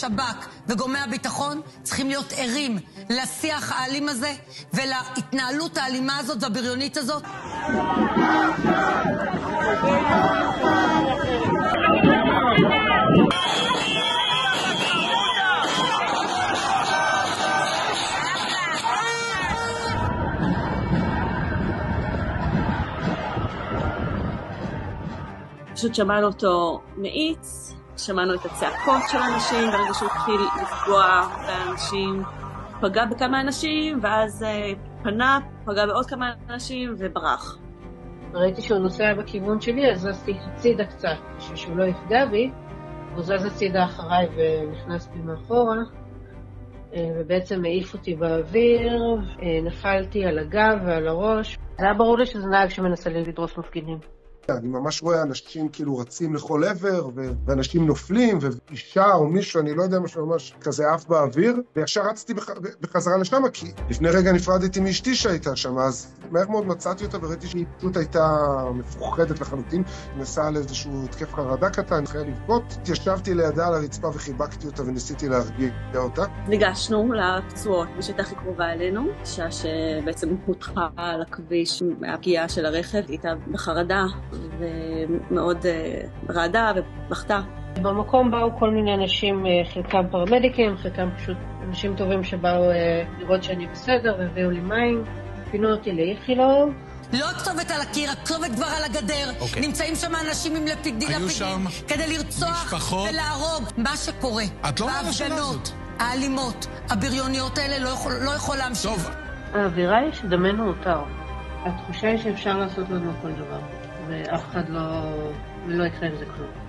השב"כ וגורמי הביטחון צריכים להיות ערים לשיח האלים הזה ולהתנהלות האלימה הזאת והבריונית הזאת. פשוט שמענו אותו מאיץ, שמענו את הצעקות של האנשים, ברגע שהוא התחיל לפגוע באנשים, פגע בכמה אנשים, ואז פגע בעוד כמה אנשים וברח. ראיתי שהוא נוסע בכיוון שלי, אז זזתי הצידה קצת, בשביל שהוא לא יפגע בי, הוא זז הצידה אחריי ונכנס בי מאחורה, ובעצם העיף אותי באוויר, נפלתי על הגב ועל הראש. זה היה ברור לי שזה נהג שמנסה לדרוס מפגינים. אני ממש רואה אנשים כאילו רצים לכל עבר, ואנשים נופלים, ואישה או מישהו, אני לא יודע משהו ממש כזה עף באוויר, וישר רצתי בחזרה לשם, כי לפני רגע נפרדתי מאשתי שהייתה שם, אז מהר מאוד מצאתי אותה, וראיתי שהיא פשוט הייתה מפוחדת לחלוטין, נסעה על איזשהו התקף חרדה קטן, התחילה לבכות, התיישבתי לידה על הרצפה וחיבקתי אותה וניסיתי להרגיע אותה. ניגשנו לפצועות, מי שהייתה הכי קרובה אלינו, אישה שבעצם הותחה על הכביש מהפגיעה של הרכב, היא הייתה בחרדה, ומאוד רעדה ובכתה. במקום באו כל מיני אנשים, חלקם פרמדיקים, חלקם פשוט אנשים טובים שבאו לראות שאני בסדר והביאו לי מים, פינו אותי לאיכילוב. לא הכתובת על הקיר, הכתובת כבר על הגדר. נמצאים שם אנשים עם לפידים כדי לרצוח ולהרוג. מה שקורה בהפגנות, האלימות, הבריוניות האלה לא יכול להמשיך. טוב. האווירה היא שדמנו מותר. התחושה היא שאפשר לעשות לנו כל דבר. ואף אחד לא יקרה עם זה כלום.